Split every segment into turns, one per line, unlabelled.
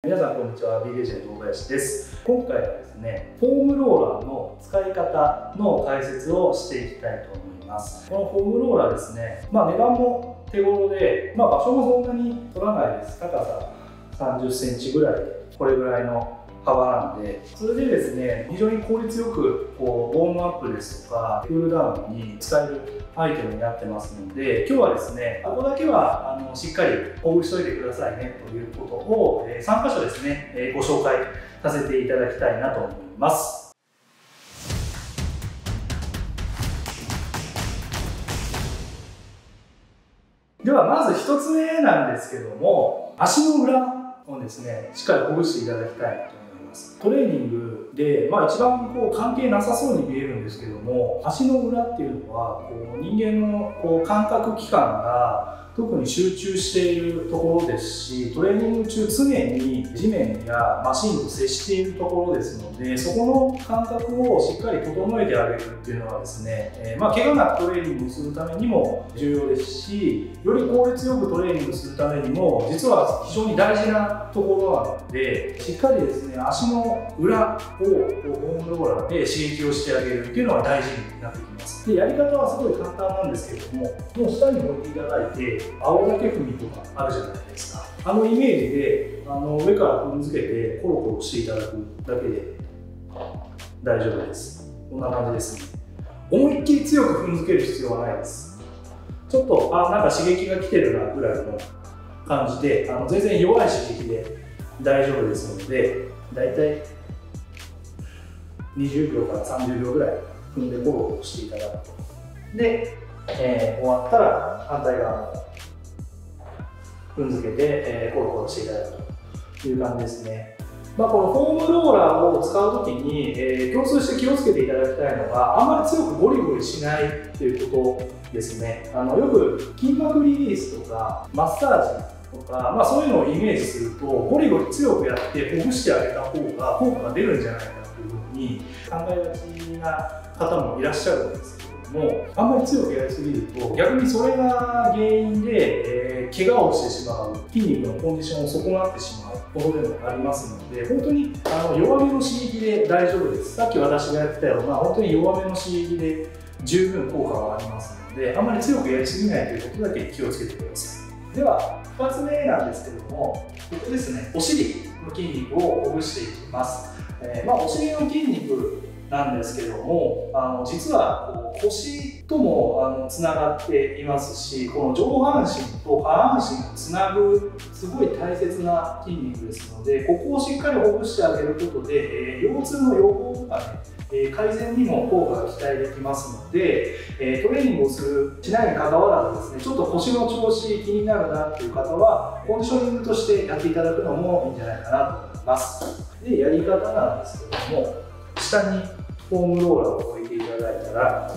皆さんこんにちは、B レジェンド大林です。今回はですね、フォームローラーの使い方の解説をしていきたいと思います。このフォームローラーですね、値段も手頃で、場所もそんなに取らないです。高さ30センチぐらいで、これぐらいの幅なんで、それでですね、非常に効率よくウォームアップですとかクールダウンに使えるアイテムになってますので、今日はですね、ここだけはしっかりほぐしといてくださいねということを3箇所ですね、ご紹介させていただきたいなと思います。ではまず1つ目なんですけども、足の裏をですね、しっかりほぐしていただきたいと思います。トレーニングで、一番関係なさそうに見えるんですけども、足の裏っていうのは人間の感覚器官が特に集中しているところですし、トレーニング中常に地面やマシンと接しているところですので、そこの感覚をしっかり整えてあげるっていうのはですね、怪我なくトレーニングをするためにも重要ですし、より効率よくトレーニングするためにも実は非常に大事なところなので、しっかりですね、足の裏をフォームローラーで刺激をしてあげるっていうのが大事になってきます。で、やり方はすごい簡単なんですけれども、もう下に置いていただいて、青竹踏みとかあるじゃないですか。イメージで上から踏んづけてコロコロしていただくだけで大丈夫です。こんな感じですね。思いっきり強く踏んづける必要はないです。ちょっとなんか刺激が来てるなぐらいの感じで、全然弱い刺激で大丈夫ですので、だいたい20秒から30秒ぐらい踏んでコロコロしていただくと。で、終わったら反対側も踏んづけて、コロコロしていただくという感じですね。このフォームローラーを使うときに、共通して気をつけていただきたいのが、あんまり強くゴリゴリしないということですね。よく筋膜リリースとかマッサージとか、そういうのをイメージすると、ゴリゴリ強くやってほぐしてあげた方が効果が出るんじゃないかというふうに考えがちな方もいらっしゃるんですけども、あんまり強くやりすぎると逆にそれが原因で、怪我をしてしまう、筋肉のコンディションを損なってしまうことでもありますので、本当に弱めの刺激で大丈夫です。さっき私がやってたような本当に弱めの刺激で十分効果がありますので、あんまり強くやりすぎないということだけ気をつけてください。では2つ目なんですけれども、ここですね、お尻の筋肉をほぐしていきます。お尻の筋肉なんですけども、実は腰ともつながっていますし、この上半身と下半身をつなぐすごい大切な筋肉ですので、ここをしっかりほぐしてあげることで、腰痛の予防とかね、改善にも効果が期待できますので、トレーニングをしないにかかわらずですね、ちょっと腰の調子気になるなっていう方は、コンディショニングとしてやっていただくのもいいんじゃないかなと思います。で、やり方なんですけども、下にフォームローラーを置いていただいたら、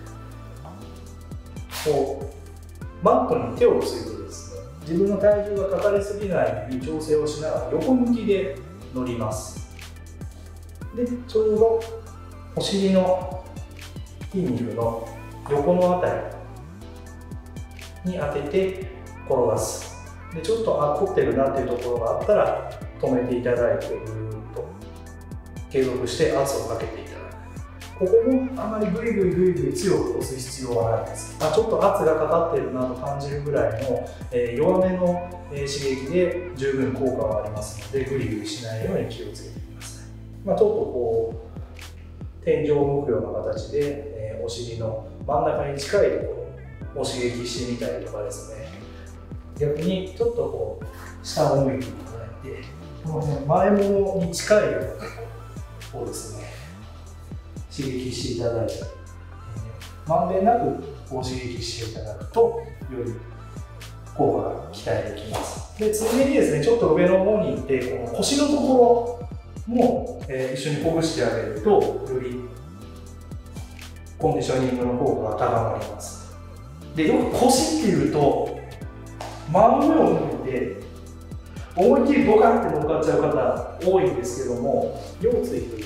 マットに手をついてですね、自分の体重がかかりすぎないように調整をしながら横向きで乗ります。で、ちょうどお尻の筋肉の横のあたりに当てて転がす。で、ちょっと凝ってるなっていうところがあったら止めていただいて、ぐーっと継続して圧をかけていただく。ここもあまりグイグイ強く押す必要はないです。ちょっと圧がかかっているなと感じるぐらいの、弱めの、刺激で十分効果がありますので、グイグイしないように気をつけてください。ちょっと天井を向くような形で、お尻の真ん中に近いところを刺激してみたりとかですね、逆にちょっと下を向いていただいて、前ももに近いようなところをですね、刺激していただいて、まんべんなく刺激していただくとより効果が期待できます。で、次にですね、ちょっと上の方に行って、この腰のところも、一緒にほぐしてあげると、よりコンディショニングの効果が高まります。で、よく腰っていうと真上を向いて思いっきりボカンって乗っかっちゃう方多いんですけども、腰椎といって、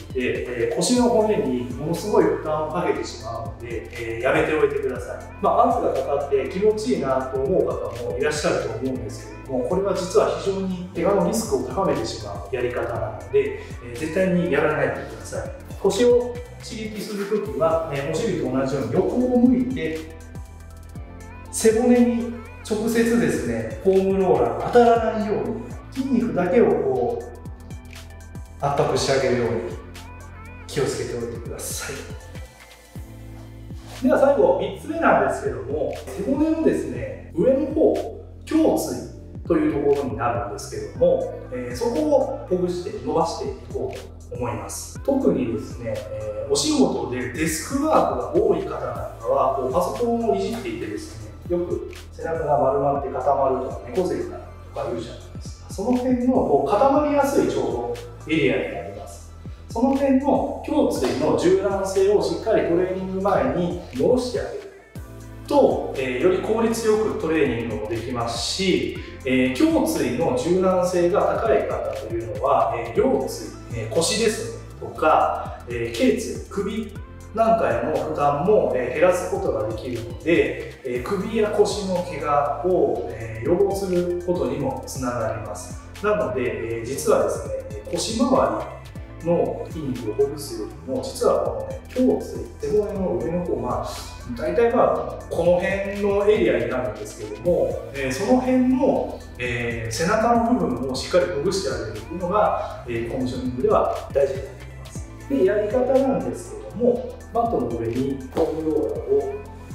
腰の骨にものすごい負担をかけてしまうので、やめておいてください。圧がかかって気持ちいいなと思う方もいらっしゃると思うんですけども、これは実は非常に怪我のリスクを高めてしまうやり方なので、絶対にやらないでください。腰を刺激するときは、お尻と同じように横を向いて、背骨に直接ですね、フォームローラーが当たらないように、筋肉だけをこう圧迫してあげるように気をつけておいてください。では最後、3つ目なんですけども、背骨のですね、上の方、胸椎というところになるんですけども、そこをほぐして伸ばしていこうと思います。特にですね、お仕事でデスクワークが多い方なんかは、こうパソコンをいじっていてですね、よく背中が丸まって固まるとか猫背になるとか言うじゃないですか。その辺のこう固まりやすいちょうどエリアになります。その辺の胸椎の柔軟性をしっかりトレーニング前に戻してあげると、より効率よくトレーニングもできますし、胸椎の柔軟性が高い方というのは、腰椎、腰ですねとか、頸椎、首なんかへの負担も減らすことができるので、首や腰の怪我を予防することにもつながります。なので、実はですね、腰回りの筋肉をほぐすよりも、実はこの、胸椎、背骨の上の方、大体この辺のエリアになるんですけども、その辺の、背中の部分をしっかりほぐしてあげるというのが、コンディショニングでは大事になってきます。で、やり方なんですけども、マットの上にフォームローラーを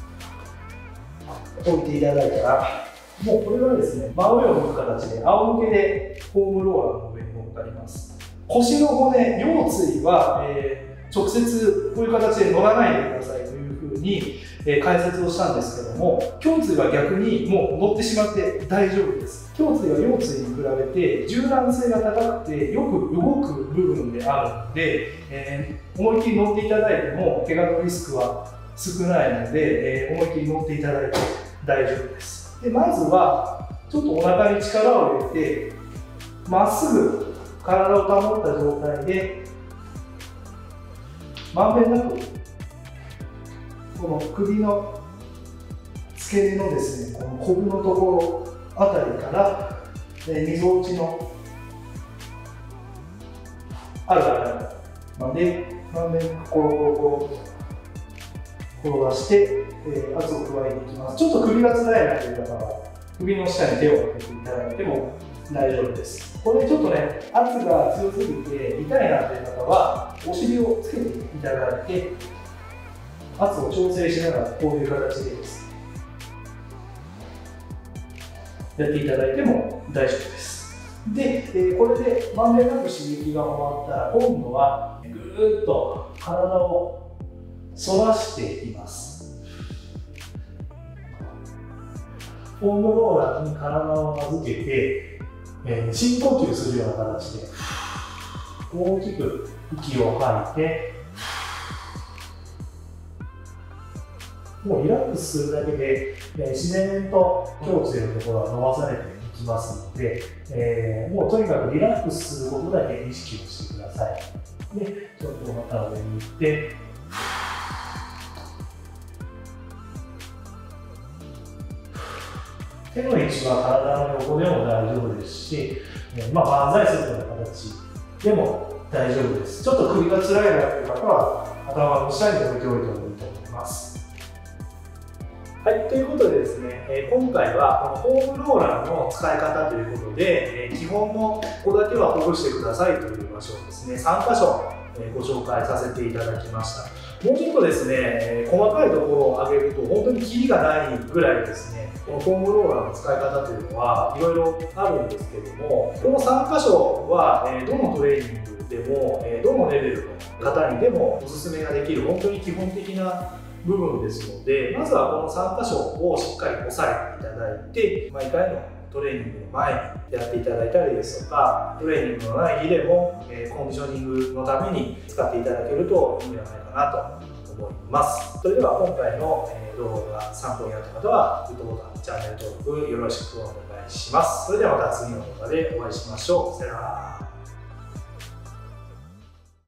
置いていただいたら、もうこれはですね、真上を向く形で仰向けでフォームローラーの上に乗っかります。腰の骨、腰椎は、直接こういう形で乗らないでくださいというふうに、解説をしたんですけども、胸椎は逆にもう乗ってしまって大丈夫です。胸椎は腰椎に比べて柔軟性が高くてよく動く部分であるので、思いっきり乗っていただいても怪我のリスクは少ないので、思いっきり乗っていただいて大丈夫です。で、まずはちょっとお腹に力を入れてまっすぐ体を保った状態でまんべんなくこの首の付け根のですね、このコブのところあたりからみぞおちのあるあたりまでまんべんなくコロコロコロ転がして圧を加えていきます。ちょっと首がつらいなという方は首の下に手を当てていただいても大丈夫です。これちょっとね、圧が強すぎて痛いなという方はお尻をつけていただいて圧を調整しながらこういう形でですねやっていただいても大丈夫です。で、これでまんべんなく刺激が終わったら今度はぐーっと体を反らしていきます。フォームローラーに体を預けて、深呼吸するような形で大きく息を吐いて、もうリラックスするだけで、自然と胸椎のところは伸ばされていきますので、もうとにかくリラックスすることだけ意識をしてください。で、ちょっとまた上に行って、手の位置は体の横でも大丈夫ですし、万歳するような形でも大丈夫です。ちょっと首が辛いなという方は頭の下に置いておいてもいいと思います。はい、ということでですね、今回はこのフォームローラーの使い方ということで、基本のここだけはほぐしてくださいという場所をですね、3箇所ご紹介させていただきました。もうちょっとですね、細かいところを上げると本当にキリがないぐらいですね、このフォームローラーの使い方というのはいろいろあるんですけども、この3箇所はどのトレーニングでもどのレベルの方にでもおすすめができる本当に基本的な部分ですので、まずはこの3箇所をしっかり押さえていただいて、毎回のトレーニングの前にやっていただいたりですとか、トレーニングのない日でもコンディショニングのために使っていただけるといいんじゃないかなと思います。それでは今回の動画が参考になった方はグッドボタン、チャンネル登録よろしくお願いします。それではまた次の動画でお会いしましょう。さよなら。